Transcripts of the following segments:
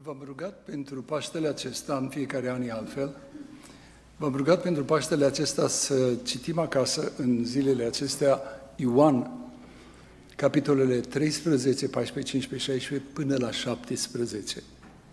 V-am rugat pentru Paștele acesta, în fiecare an e altfel, v-am rugat pentru Paștele acesta să citim acasă, în zilele acestea, Ioan, capitolele 13, 14, 15, 16, până la 17.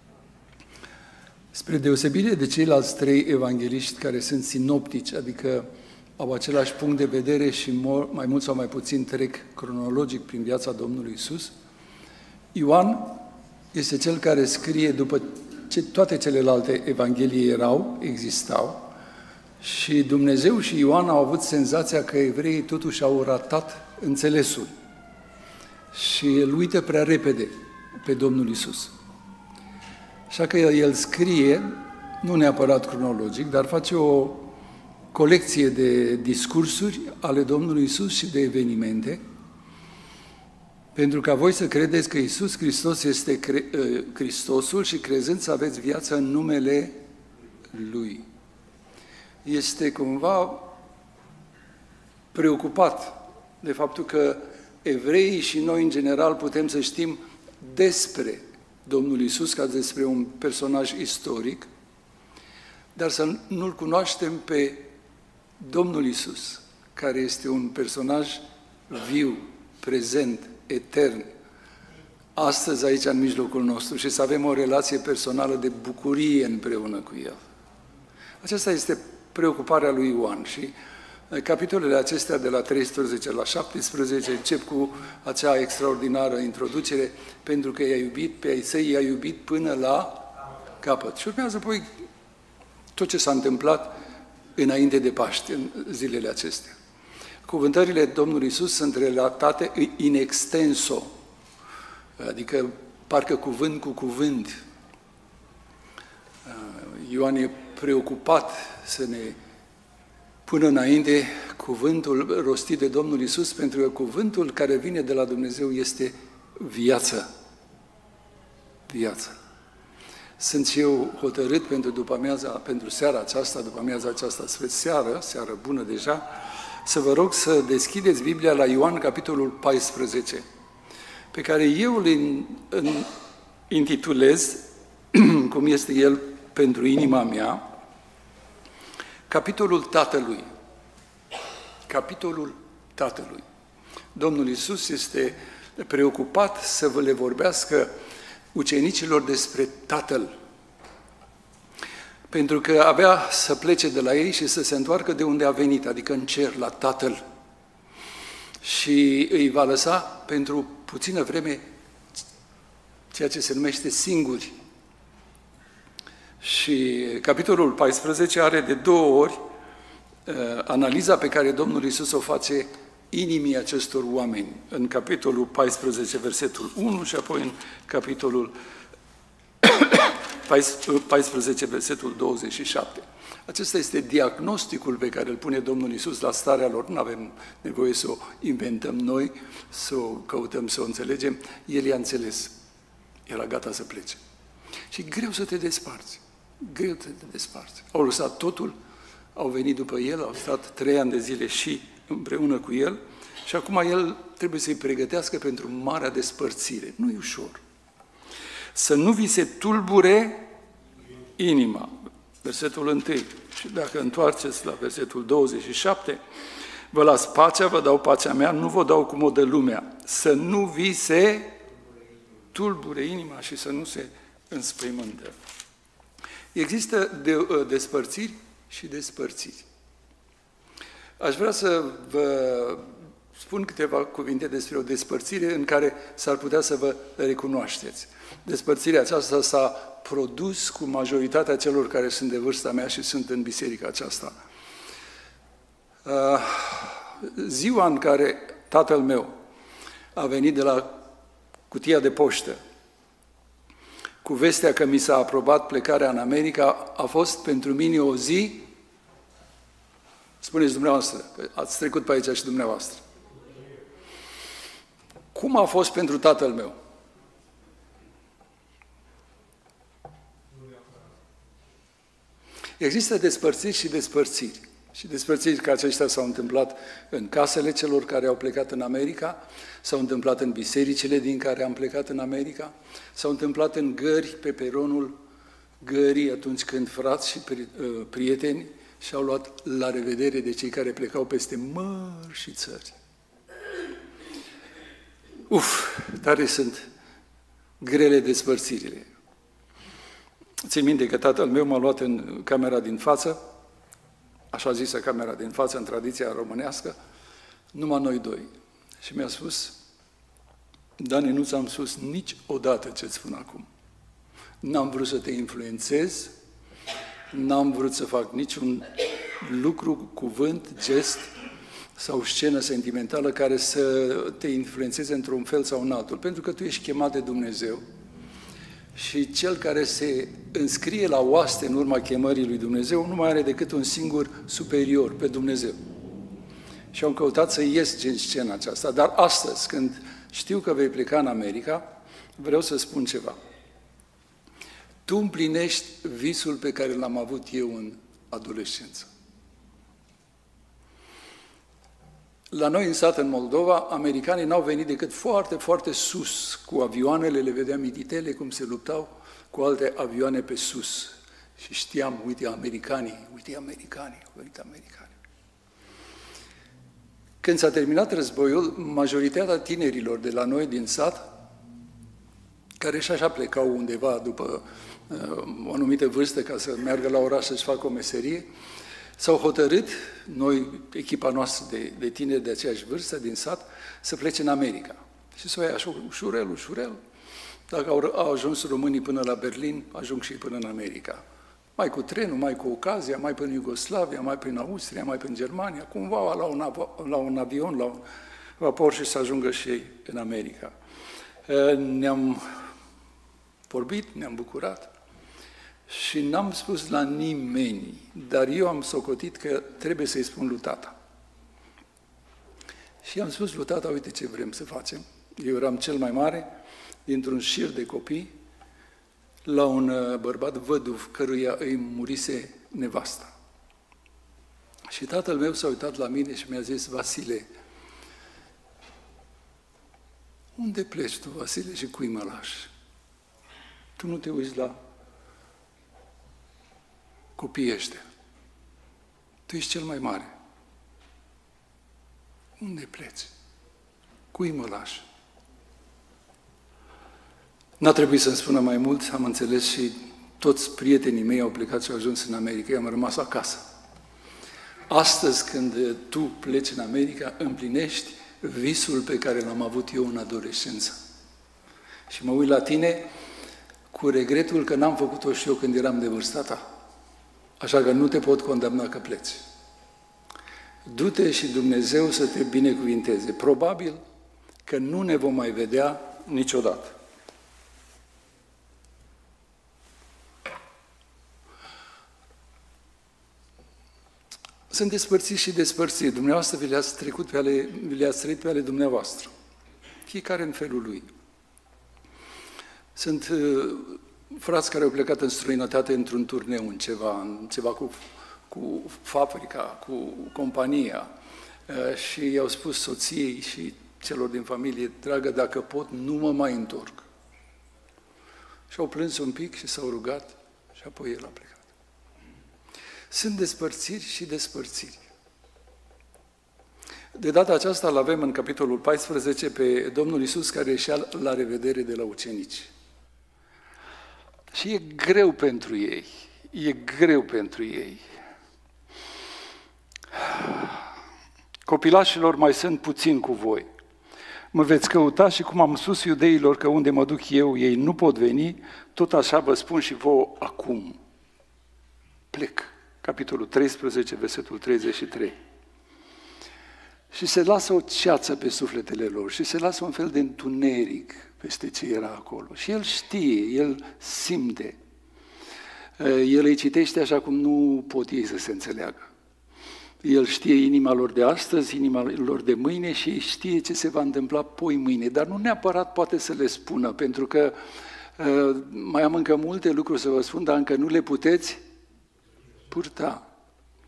Spre deosebire de ceilalți trei evangeliști care sunt sinoptici, adică au același punct de vedere și mai mult sau mai puțin trec cronologic prin viața Domnului Iisus, Ioan este cel care scrie după ce toate celelalte evanghelii existau, și Dumnezeu și Ioan au avut senzația că evreii totuși au ratat înțelesul și îl uită prea repede pe Domnul Iisus. Așa că el scrie, nu neapărat cronologic, dar face o colecție de discursuri ale Domnului Iisus și de evenimente, pentru ca voi să credeți că Iisus Hristos este Hristosul și crezând să aveți viața în numele Lui. Este cumva preocupat de faptul că evreii și noi în general putem să știm despre Domnul Iisus ca despre un personaj istoric, dar să nu-L cunoaștem pe Domnul Iisus, care este un personaj viu, prezent, etern, astăzi aici în mijlocul nostru, și să avem o relație personală de bucurie împreună cu El. Aceasta este preocuparea lui Ioan și capitolele acestea de la 13 la 17 încep cu acea extraordinară introducere, pentru că i-a iubit, pe ai săi i-a iubit până la capăt. Și urmează apoi tot ce s-a întâmplat înainte de Paște, în zilele acestea. Cuvântările Domnului Iisus sunt relatate in extenso, adică parcă cuvânt cu cuvânt. Ioan e preocupat să ne pună înainte cuvântul rostit de Domnul Iisus, pentru că cuvântul care vine de la Dumnezeu este viață. Viață. Sunt și eu hotărât pentru seara aceasta, după amiaza aceasta spre seară bună deja, să vă rog să deschideți Biblia la Ioan, capitolul 14, pe care eu îl intitulez, cum este el pentru inima mea, capitolul Tatălui. Capitolul Tatălui. Domnul Iisus este preocupat să vă le vorbească ucenicilor despre Tatăl, pentru că avea să plece de la ei și să se întoarcă de unde a venit, adică în cer, la Tatăl. Și îi va lăsa pentru puțină vreme ceea ce se numește singuri. Și capitolul 14 are de 2 ori analiza pe care Domnul Iisus o face inimii acestor oameni. În capitolul 14, versetul 1 și apoi în capitolul 14, versetul 27. Acesta este diagnosticul pe care îl pune Domnul Iisus la starea lor. Nu avem nevoie să o inventăm noi, să o căutăm, să o înțelegem. El i-a înțeles. Era gata să plece. Și greu să te desparți. Greu să te desparți. Au lăsat totul, au venit după El, au stat 3 ani de zile și împreună cu El și acum El trebuie să-i pregătească pentru marea despărțire. Nu e ușor. Să nu vi se tulbure inima. Versetul 1. Și dacă întoarceți la versetul 27, vă las pacea, vă dau pacea mea, nu vă dau cum o dă lumea. Să nu vi se tulbure inima și să nu se înspăimântă. Există despărțiri și despărțiri. Aș vrea să vă spun câteva cuvinte despre o despărțire în care s-ar putea să vă recunoașteți. Despărțirea aceasta s-a produs cu majoritatea celor care sunt de vârsta mea și sunt în biserica aceasta. Ziua în care tatăl meu a venit de la cutia de poștă cu vestea că mi s-a aprobat plecarea în America, a fost pentru mine o zi, spuneți dumneavoastră, că ați trecut pe aici și dumneavoastră. Cum a fost pentru tatăl meu? Există despărțiri și despărțiri. Și despărțiri ca aceștia s-au întâmplat în casele celor care au plecat în America, s-au întâmplat în bisericile din care am plecat în America, s-au întâmplat în gări, pe peronul gării, atunci când frați și prieteni și-au luat la revedere de cei care plecau peste mări și țări. Tare sunt grele despărțirile. Țin minte că tatăl meu m-a luat în camera din față, așa zisă camera din față, în tradiția românească, numai noi doi. Și mi-a spus: Dani, nu ți-am spus niciodată ce-ți spun acum. N-am vrut să te influențez, n-am vrut să fac niciun lucru, cuvânt, gest sau scenă sentimentală care să te influențeze într-un fel sau în altul, pentru că tu ești chemat de Dumnezeu și cel care se înscrie la oaste în urma chemării lui Dumnezeu nu mai are decât un singur superior, pe Dumnezeu. Și am căutat să ies din scena aceasta, dar astăzi, când știu că vei pleca în America, vreau să spun ceva. Tu împlinești visul pe care l-am avut eu în adolescență. La noi în sat, în Moldova, americanii n-au venit decât foarte, foarte sus cu avioanele, le vedeam mititele cum se luptau cu alte avioane pe sus. Și știam, uite americanii. Când s-a terminat războiul, majoritatea tinerilor de la noi din sat, care și așa plecau undeva după o anumită vârstă ca să meargă la oraș să-și facă o meserie, s-au hotărât, noi, echipa noastră de tineri de aceeași vârstă din sat, să plece în America. Și să o ia ușurel. Dacă au ajuns românii până la Berlin, ajung și până în America. Mai cu trenul, mai cu ocazia, mai până Iugoslavia, mai prin Austria, mai prin Germania, cumva la un avion, la un vapor și să ajungă și ei în America. Ne-am vorbit, ne-am bucurat și n-am spus la nimeni, dar eu am socotit că trebuie să-i spun lui tata. Și am spus lui tata, uite ce vrem să facem. Eu eram cel mai mare dintr-un șir de copii la un bărbat văduv căruia îi murise nevasta. Și tatăl meu s-a uitat la mine și mi-a zis: Vasile, unde pleci tu, Vasile, și cui mă lași? Tu nu te uiți la copiii ăștia. Tu ești cel mai mare. Unde pleci? Cui mă lași? N-a trebuit să-mi spună mai mult, am înțeles, și toți prietenii mei au plecat și au ajuns în America, eu am rămas acasă. Astăzi, când tu pleci în America, împlinești visul pe care l-am avut eu în adolescență. Și mă uit la tine cu regretul că n-am făcut-o și eu când eram de vârsta ta. Așa că nu te pot condamna că pleci. Du-te și Dumnezeu să te binecuvinteze. Probabil că nu ne vom mai vedea niciodată. Sunt despărțiți și despărțiți. Dumneavoastră vi le-ați trăit pe ale dumneavoastră. Fiecare în felul lui. Sunt frați care au plecat în străinătate într-un turneu, în ceva cu fabrica, cu compania și i-au spus soției și celor din familie: dragă, dacă pot, nu mă mai întorc. Și au plâns un pic și s-au rugat și apoi el a plecat. Sunt despărțiri și despărțiri. De data aceasta îl avem în capitolul 14 pe Domnul Iisus care ieșea la revedere de la ucenici. Și e greu pentru ei. E greu pentru ei. Copilașilor, mai sunt puțin cu voi. Mă veți căuta și cum am spus iudeilor că unde mă duc eu, ei nu pot veni, tot așa vă spun și vouă acum. Plec. Capitolul 13, versetul 33. Și se lasă o ceață pe sufletele lor și se lasă un fel de întuneric peste ce era acolo. Și el știe, el simte. El îi citește așa cum nu pot ei să se înțeleagă. El știe inima lor de astăzi, inima lor de mâine și știe ce se va întâmpla poi mâine. Dar nu neapărat poate să le spună, pentru că mai am încă multe lucruri să vă spun, dar încă nu le puteți purta.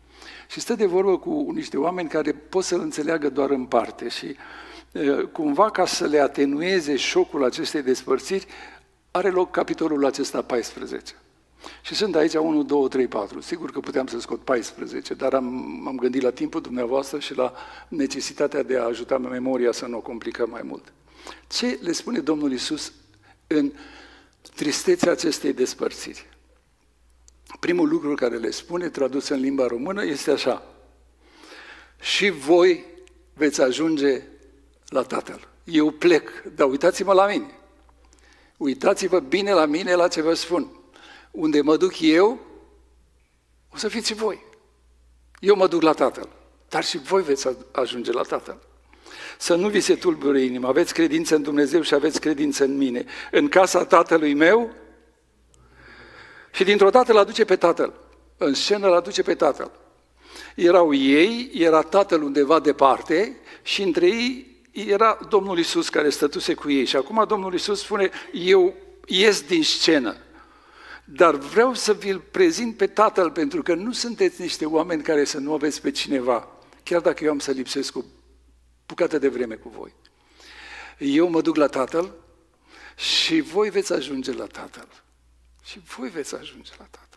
Și stă de vorbă cu niște oameni care pot să-l înțeleagă doar în parte și cumva ca să le atenueze șocul acestei despărțiri, are loc capitolul acesta 14. Și sunt aici 1, 2, 3, 4. Sigur că puteam să scot 14, dar m-am gândit la timpul dumneavoastră și la necesitatea de a ajuta memoria să nu o complicăm mai mult. Ce le spune Domnul Iisus în tristețea acestei despărțiri? Primul lucru care le spune, tradus în limba română, este așa: și voi veți ajunge la Tatăl. Eu plec, dar uitați-mă la mine. Uitați-vă bine la mine, la ce vă spun. Unde mă duc eu, o să fiți și voi. Eu mă duc la Tatăl, dar și voi veți ajunge la Tatăl. Să nu vi se tulbure inima, aveți credință în Dumnezeu și aveți credință în mine. În casa Tatălui meu, și dintr-o dată îl aduce pe Tatăl. În scenă îl aduce pe Tatăl. Erau ei, era Tatăl undeva departe și între ei era Domnul Iisus care stătuse cu ei. Și acum Domnul Iisus spune, eu ies din scenă, dar vreau să vi-l prezint pe Tatăl, pentru că nu sunteți niște oameni care să nu aveți pe cineva, chiar dacă eu am să lipsesc o bucată de vreme cu voi. Eu mă duc la Tatăl și voi veți ajunge la Tatăl. Și voi veți ajunge la Tatăl.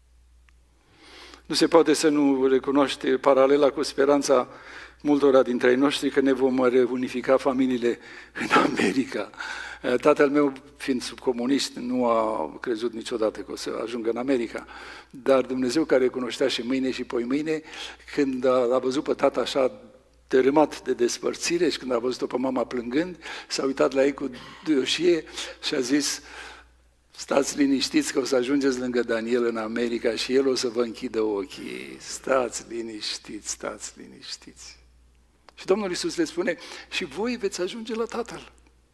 Nu se poate să nu recunoaște paralela cu speranța multora dintre ai noștri că ne vom reunifica familiile în America. Tatăl meu, fiind sub comunist, nu a crezut niciodată că o să ajungă în America, dar Dumnezeu, care cunoștea și mâine și poimâine, când a văzut pe tata așa dărâmat de despărțire și când a văzut-o pe mama plângând, s-a uitat la ei cu duioșie și a zis, stați liniștiți că o să ajungeți lângă Daniel în America și el o să vă închidă ochii. Stați liniștiți, stați liniștiți. Și Domnul Iisus le spune, și voi veți ajunge la Tatăl.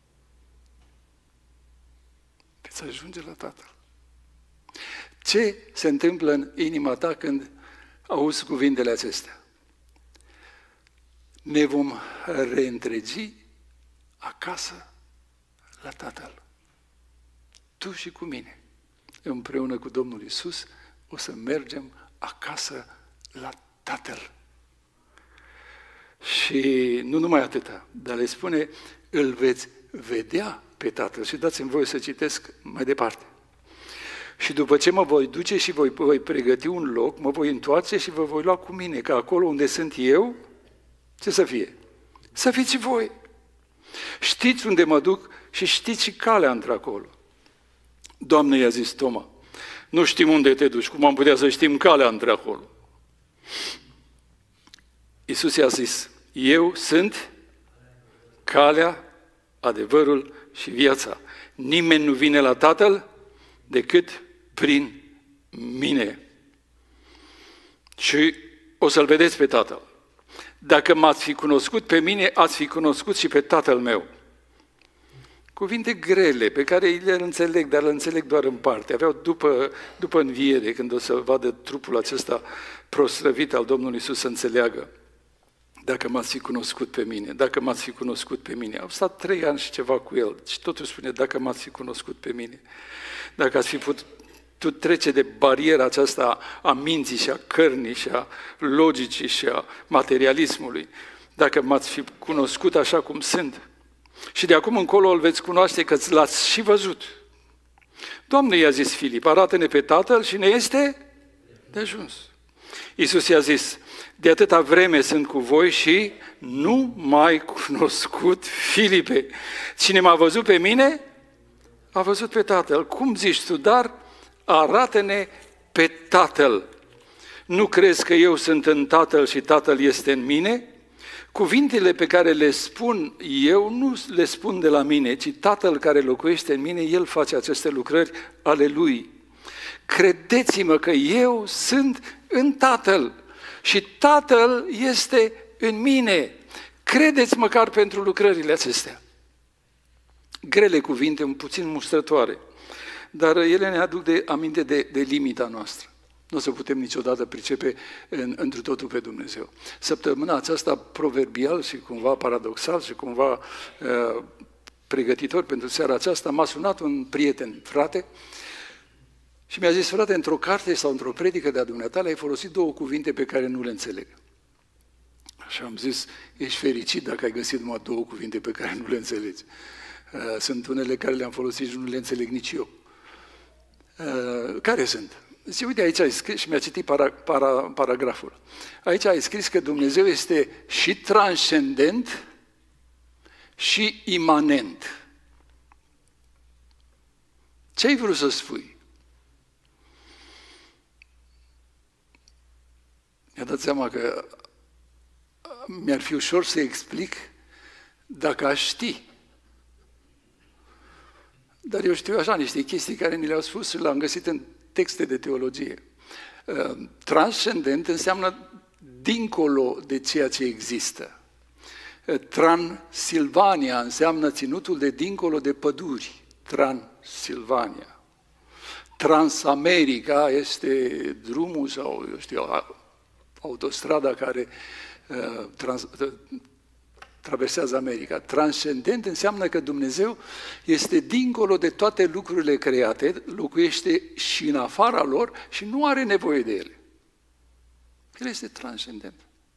Veți ajunge la Tatăl. Ce se întâmplă în inima ta când auzi cuvintele acestea? Ne vom reîntregi acasă la Tatăl. Tu și cu mine, împreună cu Domnul Iisus, o să mergem acasă la Tatăl. Și nu numai atâta, dar le spune, îl veți vedea pe Tatăl. Și dați-mi voie să citesc mai departe. Și după ce mă voi duce și voi pregăti un loc, mă voi întoarce și vă voi lua cu mine, că acolo unde sunt eu, ce să fie? Să fiți și voi. Știți unde mă duc și știți și calea într-acolo. Doamne, i-a zis Toma, nu știm unde te duci, cum am putea să știm calea într-acolo? Iisus i-a zis, eu sunt calea, adevărul și viața. Nimeni nu vine la Tatăl decât prin mine. Și o să-L vedeți pe Tatăl. Dacă m-ați fi cunoscut pe mine, ați fi cunoscut și pe Tatăl meu. Cuvinte grele, pe care le înțeleg, dar le înțeleg doar în parte. Aveau după înviere, când o să vadă trupul acesta proslăvit al Domnului Iisus, să înțeleagă. Dacă m-ați fi cunoscut pe mine, dacă m-ați fi cunoscut pe mine. Au stat 3 ani și ceva cu el și totuși spune, dacă m-ați fi cunoscut pe mine. Dacă ați fi putut trece de bariera aceasta a minții și a cărnii și a logicii și a materialismului. Dacă m-ați fi cunoscut așa cum sunt. Și de acum încolo îl veți cunoaște că l-ați și văzut. Doamne, i-a zis Filip, arată-ne pe Tatăl și ne este de ajuns. Iisus i-a zis, de atâta vreme sunt cu voi și nu m-ai cunoscut, Filipe. Cine m-a văzut pe mine, a văzut pe Tatăl. Cum zici tu, dar arată-ne pe Tatăl. Nu crezi că eu sunt în Tatăl și Tatăl este în mine? Cuvintele pe care le spun eu nu le spun de la mine, ci Tatăl care locuiește în mine, El face aceste lucrări ale Lui. Credeți-mă că eu sunt în Tatăl și Tatăl este în mine. Credeți măcar pentru lucrările acestea. Grele cuvinte, puțin mustrătoare, dar ele ne aduc aminte de limita noastră. Nu o să putem niciodată pricepe întru totul pe Dumnezeu. Săptămâna aceasta, proverbial și cumva paradoxal și cumva pregătitor pentru seara aceasta, m-a sunat un prieten, frate, și Și mi-a zis, frate, într-o carte sau într-o predică de-a dumneatale ai folosit 2 cuvinte pe care nu le înțeleg. Și am zis, ești fericit dacă ai găsit numai 2 cuvinte pe care nu le înțelegi. Sunt unele care le-am folosit și nu le înțeleg nici eu. Care sunt? Zice, uite, aici ai scris, și mi-a citit paragraful. Aici ai scris că Dumnezeu este și transcendent și imanent. Ce ai vrut să spui? Mi-a dat seama că mi-ar fi ușor să explic dacă aș ști. Dar eu știu așa niște chestii care ni le-au spus și le-am găsit în texte de teologie. Transcendent înseamnă dincolo de ceea ce există. Transilvania înseamnă ținutul de dincolo de păduri. Transilvania. Transamerica este drumul sau, eu știu, autostrada care traversează America. Transcendent înseamnă că Dumnezeu este dincolo de toate lucrurile create, locuiește și în afara lor și nu are nevoie de ele. El este transcendent.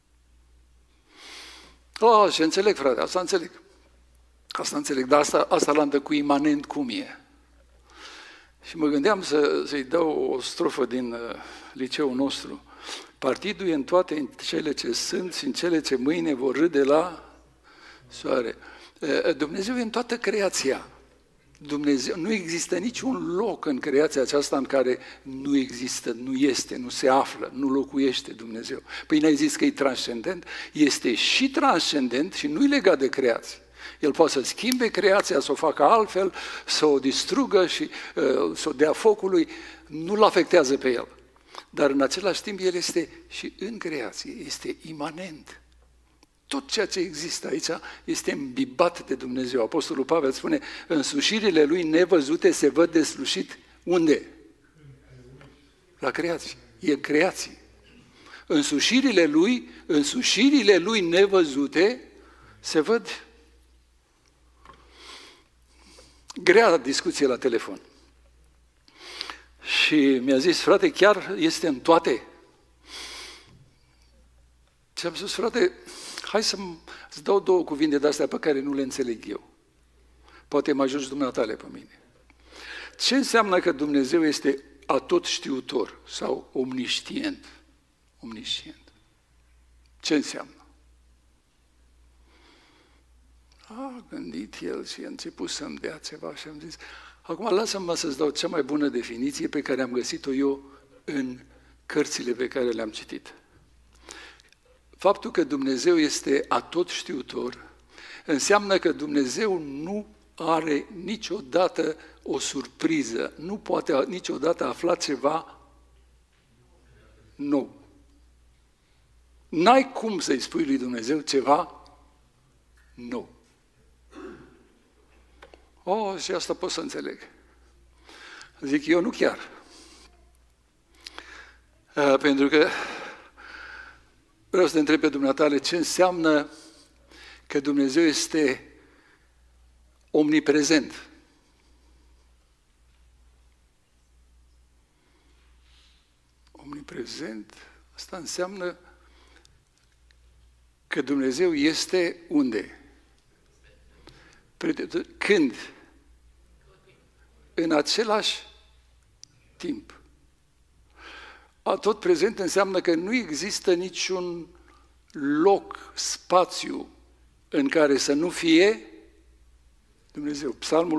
Și înțeleg, frate, asta înțeleg. Asta înțeleg, dar asta l-am dă cu imanent cum e. Și mă gândeam să-i dau o strofă din liceul nostru. Partidul e în toate cele ce sunt și în cele ce mâine vor râde la soare. Dumnezeu e în toată creația. Dumnezeu, nu există niciun loc în creația aceasta în care nu există, nu este, nu se află, nu locuiește Dumnezeu. Păi n-ai zis că e transcendent? Este și transcendent și nu-i legat de creație. El poate să schimbe creația, să o facă altfel, să o distrugă și să o dea focului, nu-l afectează pe el. Dar în același timp el este și în creație, este imanent. Tot ceea ce există aici este îmbibat de Dumnezeu. Apostolul Pavel spune, însușirile lui nevăzute se văd deslușit unde? La creație. E în creație. Însușirile lui nevăzute se văd. Grea discuție la telefon. Și mi-a zis, frate, chiar este în toate? Și am spus, frate, hai să-ți dau 2 cuvinte de-astea pe care nu le înțeleg eu. Poate mă ajungi dumneatale pe mine. Ce înseamnă că Dumnezeu este atot știutor sau omniscient? Omniscient. Ce înseamnă? A gândit el și a început să-mi dea ceva și am zis, acum lasă-mă să-ți dau cea mai bună definiție pe care am găsit-o eu în cărțile pe care le-am citit. Faptul că Dumnezeu este atot știutor înseamnă că Dumnezeu nu are niciodată o surpriză, nu poate niciodată afla ceva nou. N-ai cum să-i spui lui Dumnezeu ceva nou. Și asta pot să înțeleg. Zic, eu nu chiar. Pentru că vreau să te întreb pe dumneatale ce înseamnă că Dumnezeu este omniprezent. Omniprezent, asta înseamnă că Dumnezeu este unde? Când? În același timp. Tot prezent înseamnă că nu există niciun loc, spațiu în care să nu fie Dumnezeu. Psalmul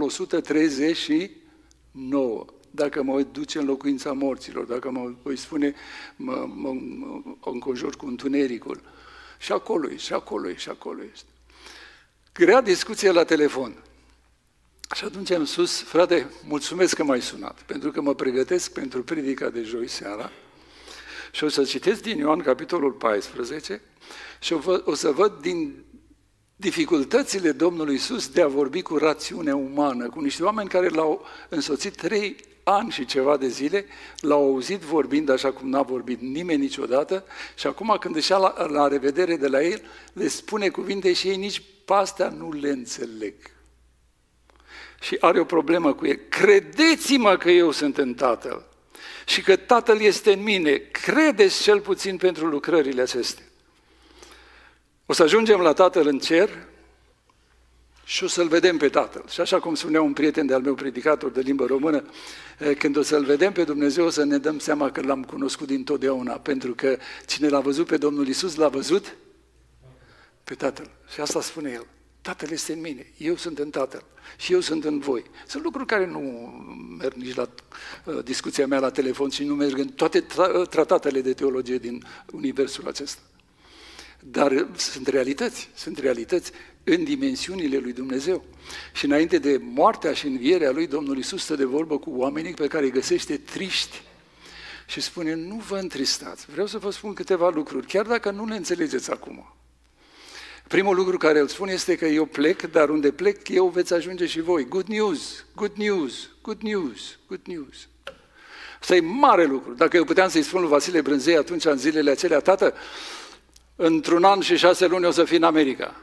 139. Dacă mă voi duce în locuința morților, dacă mă voi spune, mă înconjur cu întunericul. Și acolo e, și acolo e, și acolo este. Grea discuție la telefon. Și atunci am spus, frate, mulțumesc că m-ai sunat, pentru că mă pregătesc pentru predica de joi seara și o să citesc din Ioan, capitolul 14, și o să văd din dificultățile Domnului Iisus de a vorbi cu rațiunea umană, cu niște oameni care l-au însoțit 3 ani și ceva de zile, l-au auzit vorbind așa cum n-a vorbit nimeni niciodată și acum când își ia la revedere de la el, le spune cuvinte și ei nici pe astea nu le înțeleg. Și are o problemă cu el. Credeți-mă că eu sunt în Tatăl. și că Tatăl este în mine. Credeți cel puțin pentru lucrările acestea. O să ajungem la Tatăl în cer și o să-L vedem pe Tatăl. Și așa cum spunea un prieten de-al meu, predicator de limbă română, când o să-L vedem pe Dumnezeu, o să ne dăm seama că L-am cunoscut dintotdeauna, pentru că cine L-a văzut pe Domnul Iisus, L-a văzut pe Tatăl. Și asta spune El. Tatăl este în mine, eu sunt în Tatăl și eu sunt în voi. Sunt lucruri care nu merg nici la discuția mea la telefon și nu merg în toate tratatele de teologie din universul acesta. Dar sunt realități în dimensiunile lui Dumnezeu. Și înainte de moartea și învierea lui, Domnul Iisus stă de vorbă cu oamenii pe care îi găsește triști și spune, nu vă întristați, vreau să vă spun câteva lucruri, chiar dacă nu le înțelegeți acum. Primul lucru care îl spun este că eu plec, dar unde plec eu veți ajunge și voi. Good news, good news, good news, good news. Asta e mare lucru. Dacă eu puteam să-i spun lui Vasile Brânzei atunci în zilele acelea, tată, într-un an și 6 luni o să fii în America.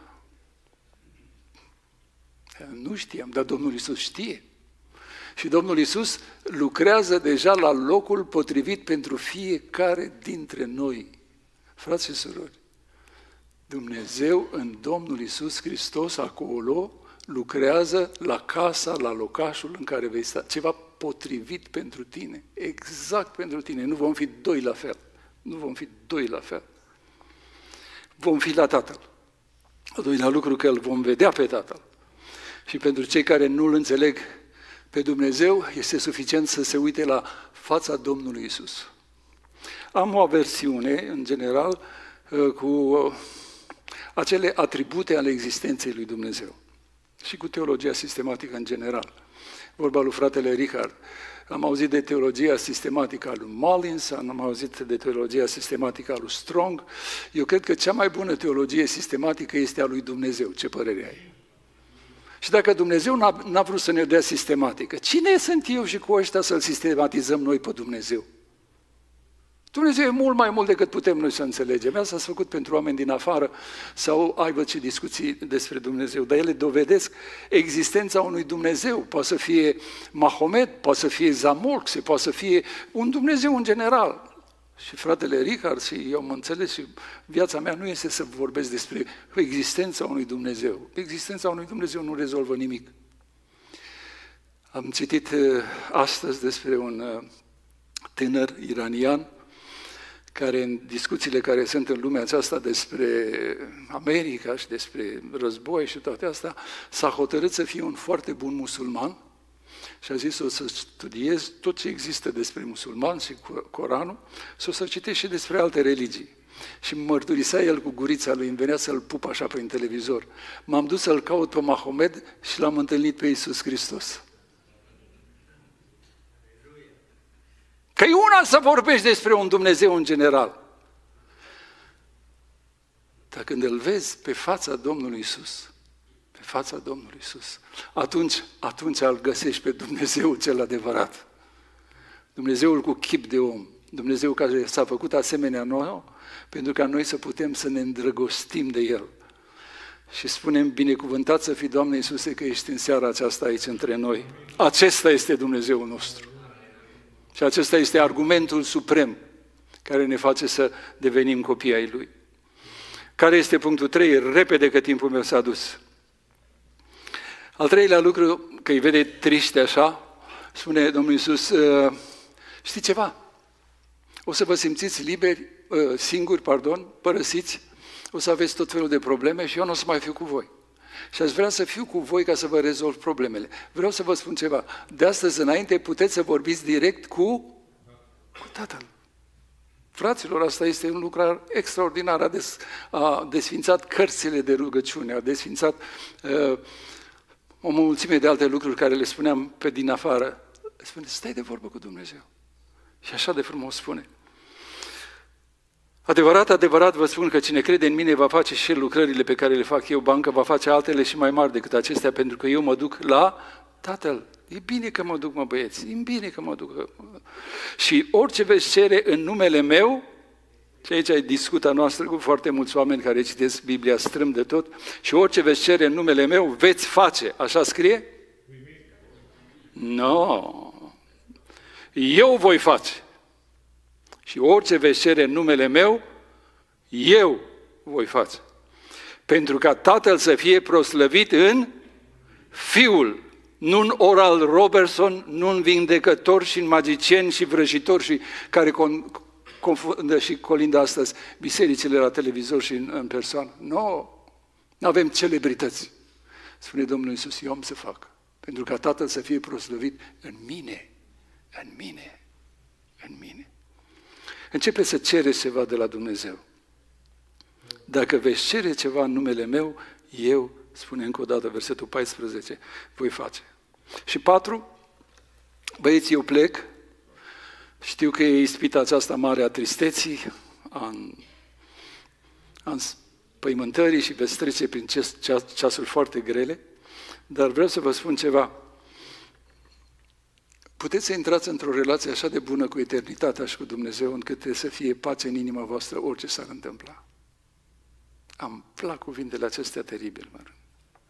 Nu știam, dar Domnul Iisus știe. Și Domnul Iisus lucrează deja la locul potrivit pentru fiecare dintre noi. Frați și surori, Dumnezeu în Domnul Iisus Hristos acolo lucrează la casa, la locașul în care vei sta. Ceva potrivit pentru tine, exact pentru tine. Nu vom fi doi la fel. Nu vom fi doi la fel. Vom fi la Tatăl. Al doilea lucru că îl vom vedea pe Tatăl. Și pentru cei care nu-L înțeleg pe Dumnezeu, este suficient să se uite la fața Domnului Iisus. Am o aversiune, în general, cu acele atribute ale existenței lui Dumnezeu și cu teologia sistematică în general. Vorba lui fratele Richard. Am auzit de teologia sistematică a lui Mullins, am auzit de teologia sistematică a lui Strong. Eu cred că cea mai bună teologie sistematică este a lui Dumnezeu. Ce părere ai? Și dacă Dumnezeu n-a vrut să ne dea sistematică, cine sunt eu și cu ăștia să-L sistematizăm noi pe Dumnezeu? Dumnezeu e mult mai mult decât putem noi să înțelegem. Asta s-a făcut pentru oameni din afară sau aibă ce discuții despre Dumnezeu, dar ele dovedesc existența unui Dumnezeu. Poate să fie Mahomet, poate să fie Zamolxe, poate să fie un Dumnezeu în general. Și fratele Richard și eu am înțeles și viața mea nu este să vorbesc despre existența unui Dumnezeu. Existența unui Dumnezeu nu rezolvă nimic. Am citit astăzi despre un tânăr iranian care în discuțiile care sunt în lumea aceasta despre America și despre război și toate astea, s-a hotărât să fie un foarte bun musulman și a zis o să studiez tot ce există despre musulman și Coranul și o să citesc și despre alte religii. Și mărturisea el cu gurița lui, îmi venea să-l pup așa prin televizor. M-am dus să-l caut pe Mahomed și l-am întâlnit pe Iisus Hristos. Că e una să vorbești despre un Dumnezeu în general. Dar când îl vezi pe fața Domnului Iisus, pe fața Domnului Iisus, atunci îl găsești pe Dumnezeu cel adevărat. Dumnezeul cu chip de om, Dumnezeu care s-a făcut asemenea nouă, pentru ca noi să putem să ne îndrăgostim de El. Și spunem, binecuvântat să fii, Doamne Iisuse, că ești în seara aceasta aici între noi. Acesta este Dumnezeul nostru. Și acesta este argumentul suprem care ne face să devenim copii ai Lui. Care este punctul 3? Repede că timpul meu s-a dus. Al treilea lucru, că îi vede triște așa, spune Domnul Iisus, știi ceva? O să vă simțiți liberi, singuri, părăsiți, o să aveți tot felul de probleme și eu nu o să mai fiu cu voi. Și aș vrea să fiu cu voi ca să vă rezolv problemele. Vreau să vă spun ceva. De astăzi înainte puteți să vorbiți direct cu Tatăl. Fraților, asta este un lucru extraordinar. A desfințat cărțile de rugăciune, a desfințat o mulțime de alte lucruri care le spuneam pe din afară. Spune, stai de vorbă cu Dumnezeu. Și așa de frumos spune. Adevărat, adevărat vă spun că cine crede în mine va face și lucrările pe care le fac eu, bancă va face altele și mai mari decât acestea, pentru că eu mă duc la Tatăl. E bine că mă duc, mă băieți, e bine că mă duc. Și orice veți cere în numele meu, și aici e discuția noastră cu foarte mulți oameni care citesc Biblia strâm de tot, și orice veți cere în numele meu, veți face. Așa scrie? Nu. eu voi face. Și orice veți cere în numele meu, eu voi face. Pentru ca Tatăl să fie proslăvit în Fiul, nu în Oral Robertson, nu în vindecători și în magicieni și vrăjitori și care confundă și colindă astăzi bisericile la televizor și în persoană. Nu avem celebrități. Spune Domnul Iisus, eu am să fac. Pentru ca Tatăl să fie proslăvit în mine, în mine, în mine. Începe să cereți ceva de la Dumnezeu. Dacă veți cere ceva în numele meu, eu, spune încă o dată versetul 14, voi face. Și 4, băieți, eu plec, știu că e ispita aceasta mare a tristeții, a înspăimântării și veți trece prin ceasuri foarte grele, dar vreau să vă spun ceva. Puteți să intrați într-o relație așa de bună cu eternitatea și cu Dumnezeu, încât trebuie să fie pace în inima voastră orice s-ar întâmpla. Îmi plac cuvintele acestea teribile, mă rând.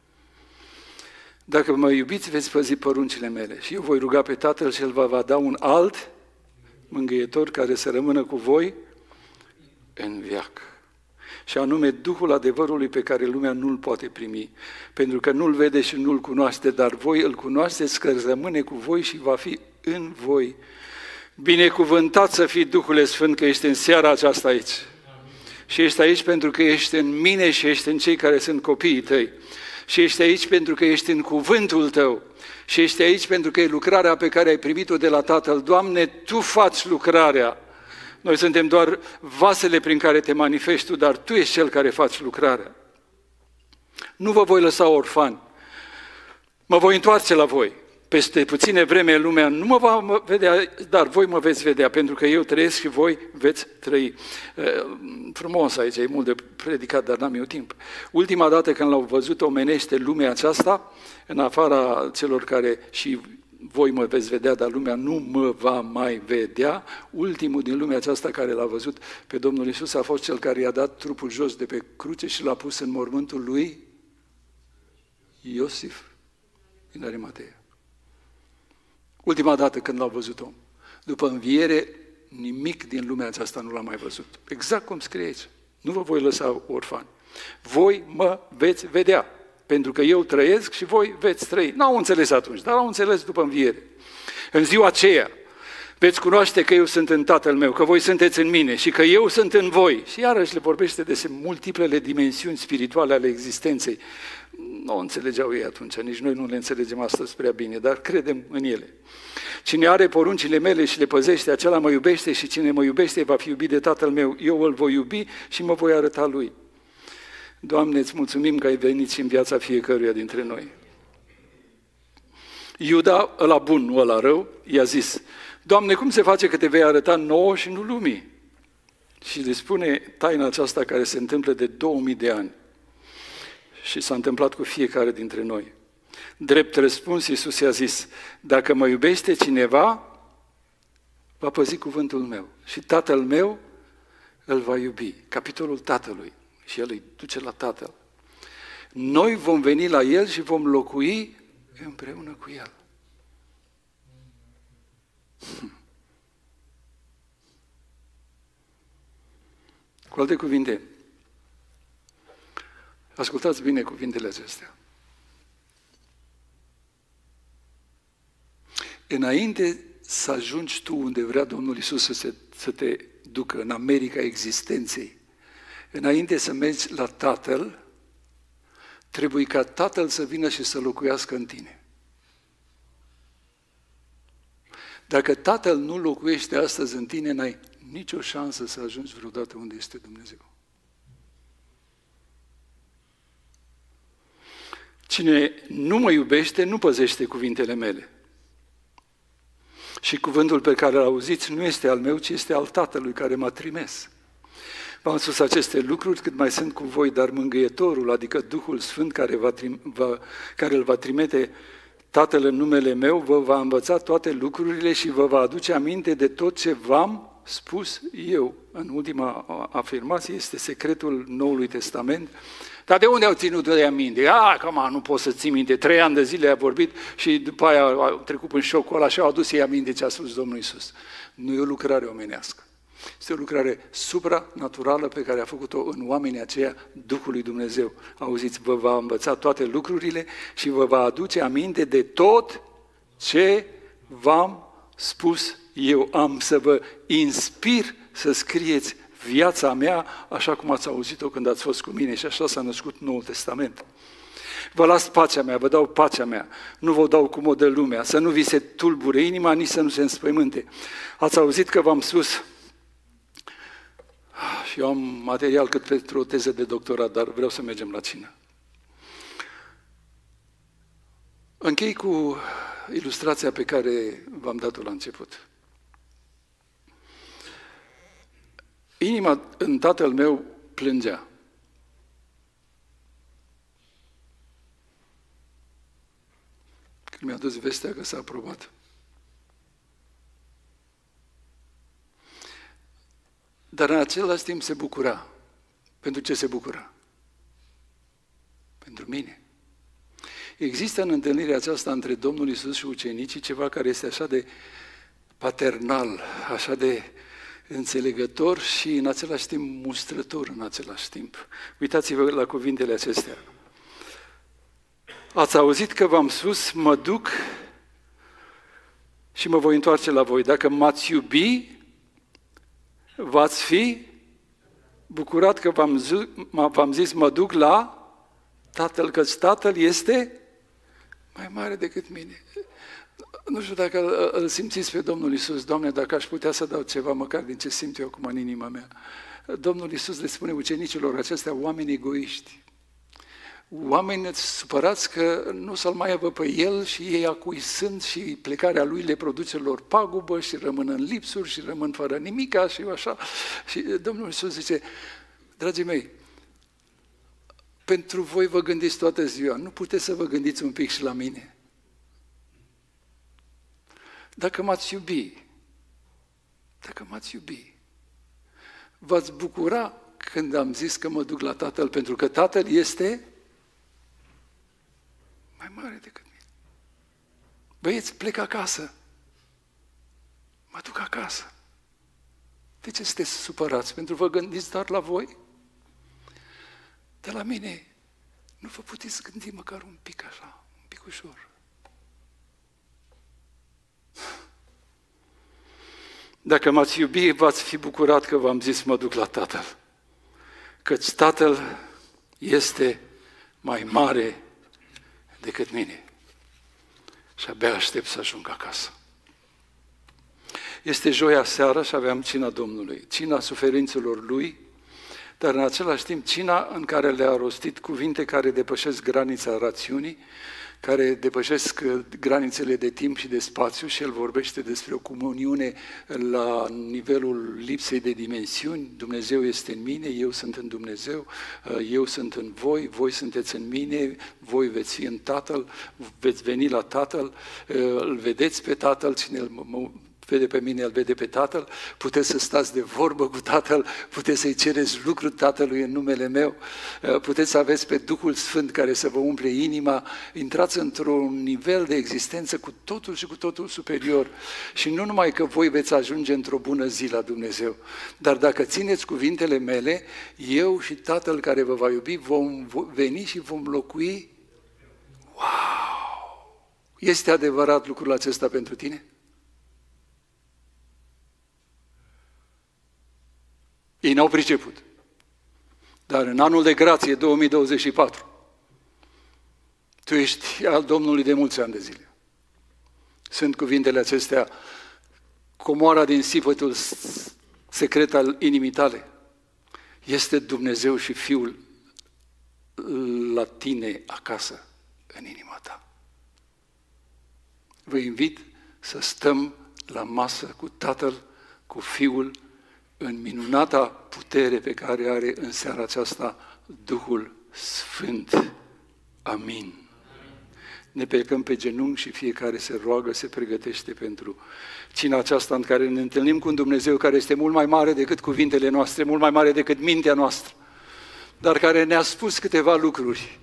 Dacă mă iubiți, veți păzi poruncile mele și eu voi ruga pe Tatăl și El va da un alt mângâietor care să rămână cu voi în veac. Și anume Duhul adevărului pe care lumea nu-l poate primi, pentru că nu-l vede și nu-l cunoaște, dar voi îl cunoașteți, că rămâne cu voi și va fi în voi. Binecuvântat să fii, Duhule Sfânt, că ești în seara aceasta aici. Și ești aici pentru că ești în mine și ești în cei care sunt copiii tăi. Și ești aici pentru că ești în cuvântul tău. Și ești aici pentru că e lucrarea pe care ai primit-o de la Tatăl. Doamne, Tu faci lucrarea. Noi suntem doar vasele prin care te manifesti Tu, dar Tu ești Cel care faci lucrarea. Nu vă voi lăsa orfani. Mă voi întoarce la voi. Peste puține vreme lumea nu mă va vedea, dar voi mă veți vedea, pentru că eu trăiesc și voi veți trăi. Frumos aici, e mult de predicat, dar n-am eu timp. Ultima dată când l-au văzut omenește lumea aceasta, în afara celor care și voi mă veți vedea, dar lumea nu mă va mai vedea, ultimul din lumea aceasta care l-a văzut pe Domnul Iisus a fost cel care i-a dat trupul jos de pe cruce și l-a pus în mormântul lui Iosif din Arimatea. Ultima dată când l-au văzut-o. După înviere, nimic din lumea aceasta nu l-a mai văzut. Exact cum scrie aici. Nu vă voi lăsa orfani. Voi mă veți vedea, pentru că eu trăiesc și voi veți trăi. N-au înțeles atunci, dar au înțeles după înviere. În ziua aceea veți cunoaște că eu sunt în Tatăl meu, că voi sunteți în mine și că eu sunt în voi. Și iarăși le vorbește de multiplele dimensiuni spirituale ale existenței. Nu o înțelegeau ei atunci, nici noi nu le înțelegem astăzi prea bine, dar credem în ele. Cine are poruncile mele și le păzește, acela mă iubește și cine mă iubește va fi iubit de Tatăl meu. Eu îl voi iubi și mă voi arăta lui. Doamne, îți mulțumim că ai venit și în viața fiecăruia dintre noi. Iuda, ăla bun, nu ăla rău, i-a zis: Doamne, cum se face că te vei arăta nouă și nu lumii? Și le spune taina aceasta care se întâmplă de 2000 de ani. Și s-a întâmplat cu fiecare dintre noi. Drept răspuns, Iisus i-a zis: dacă mă iubește cineva, va păzi cuvântul meu și Tatăl meu îl va iubi. Capitolul Tatălui. Și El îi duce la Tatăl. Noi vom veni la El și vom locui împreună cu El. Cu alte cuvinte, ascultați bine cuvintele acestea. Înainte să ajungi tu unde vrea Domnul Iisus să te ducă, în America existenței, înainte să mergi la Tatăl, trebuie ca Tatăl să vină și să locuiască în tine. Dacă Tatăl nu locuiește astăzi în tine, n-ai nicio șansă să ajungi vreodată unde este Dumnezeu. Cine nu mă iubește, nu păzește cuvintele mele. Și cuvântul pe care îl auziți nu este al meu, ci este al Tatălui care m-a trimis. V-am spus aceste lucruri cât mai sunt cu voi, dar Mângâietorul, adică Duhul Sfânt care îl va trimite Tatăl în numele meu, vă va învăța toate lucrurile și vă va aduce aminte de tot ce v-am spus eu. în ultima afirmație, este secretul Noului Testament. Dar de unde au ținut de aminte? Nu poți să ții minte, 3 ani de zile a vorbit și după aia au trecut în șocul ăla și au adus ei aminte ce a spus Domnul Iisus. Nu e o lucrare omenească. Este o lucrare supranaturală pe care a făcut-o în oamenii aceia Duhul lui Dumnezeu. Auziți, vă va învăța toate lucrurile și vă va aduce aminte de tot ce v-am spus eu. Am să vă inspir să scrieți viața mea așa cum ați auzit-o când ați fost cu mine și așa s-a născut Noul Testament. Vă las pacea mea, vă dau pacea mea, nu vă dau cum o dă lumea, să nu vi se tulbure inima, nici să nu se înspăimânte. Ați auzit că v-am spus, și eu am material cât pentru o teză de doctorat, dar vreau să mergem la cină. Închei cu ilustrația pe care v-am dat-o la început. Inima în tatăl meu plângea. Când mi-a dus vestea că s-a aprobat. Dar în același timp se bucura. Pentru ce se bucura? Pentru mine. Există în întâlnirea aceasta între Domnul Iisus și ucenicii ceva care este așa de paternal, așa de înțelegător și în același timp mustrător în același timp. Uitați-vă la cuvintele acestea. Ați auzit că v-am spus, mă duc și mă voi întoarce la voi. Dacă m-ați iubi, v-ați fi bucurat că v-am zis, mă duc la Tatăl, căci Tatăl este mai mare decât mine. Nu știu dacă îl simțiți pe Domnul Iisus, Doamne, dacă aș putea să dau ceva măcar din ce simt eu acum în inima mea. Domnul Iisus le spune ucenicilor acestea, oameni egoiști, oameni supărați că nu să-L mai aibă pe El și ei a cui sunt și plecarea Lui le produce lor pagubă și rămân în lipsuri și rămân fără nimica și așa. Și Domnul Iisus zice, dragii mei, pentru voi vă gândiți toată ziua, nu puteți să vă gândiți un pic și la mine? Dacă m-ați iubi, v-ați bucura când am zis că mă duc la Tatăl, pentru că Tatăl este mai mare decât mine. Băieți, plec acasă. Mă duc acasă. De ce sunteți supărați? Pentru că vă gândiți doar la voi? De la mine nu vă puteți gândi măcar un pic așa, un pic ușor. Dacă m-ați iubi, v-ați fi bucurat că v-am zis mă duc la Tatăl. Căci Tatăl este mai mare decât mine. Și abia aștept să ajung acasă. Este joia seară și aveam cina Domnului, cina suferințelor Lui, dar în același timp cina în care le-a rostit cuvinte care depășesc granița rațiunii, care depășesc granițele de timp și de spațiu și El vorbește despre o comuniune la nivelul lipsei de dimensiuni. Dumnezeu este în mine, eu sunt în Dumnezeu, eu sunt în voi, voi sunteți în mine, voi veți fi în Tatăl, veți veni la Tatăl, îl vedeți pe Tatăl, cine îl vede pe mine, îl vede pe Tatăl, puteți să stați de vorbă cu Tatăl, puteți să-i cereți lucruri Tatălui în numele meu, puteți să aveți pe Duhul Sfânt care să vă umple inima, intrați într-un nivel de existență cu totul și cu totul superior. Și nu numai că voi veți ajunge într-o bună zi la Dumnezeu, dar dacă țineți cuvintele mele, eu și Tatăl care vă va iubi vom veni și vom locui. Wow! Este adevărat lucrul acesta pentru tine? Ei n-au priceput. Dar în anul de grație 2024, tu ești al Domnului de mulți ani de zile. Sunt cuvintele acestea, comoara din sifătul secret al inimii tale. Este Dumnezeu și Fiul la tine acasă, în inima ta. Vă invit să stăm la masă cu Tatăl, cu Fiul, în minunata putere pe care are în seara aceasta Duhul Sfânt. Amin. ne plecăm pe genunchi și fiecare se roagă, se pregătește pentru cina aceasta în care ne întâlnim cu un Dumnezeu care este mult mai mare decât cuvintele noastre, mult mai mare decât mintea noastră, dar care ne-a spus câteva lucruri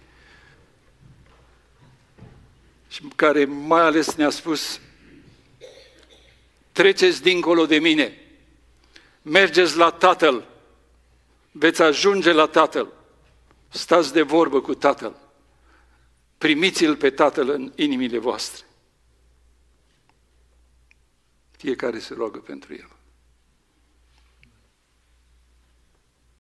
și care mai ales ne-a spus: treceți dincolo de mine, mergeți la Tatăl, veți ajunge la Tatăl, stați de vorbă cu Tatăl, primiți-L pe Tatăl în inimile voastre. Fiecare se roagă pentru El.